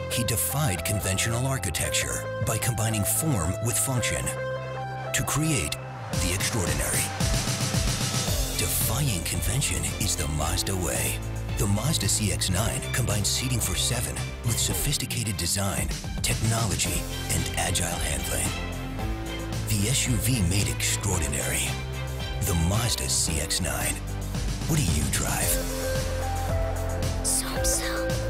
he defied conventional architecture by combining form with function to create the extraordinary. Defying convention is the Mazda way. The Mazda CX-9 combines seating for 7 with sophisticated design, technology, and agile handling. The SUV made extraordinary. The Mazda CX-9. What do you drive? So.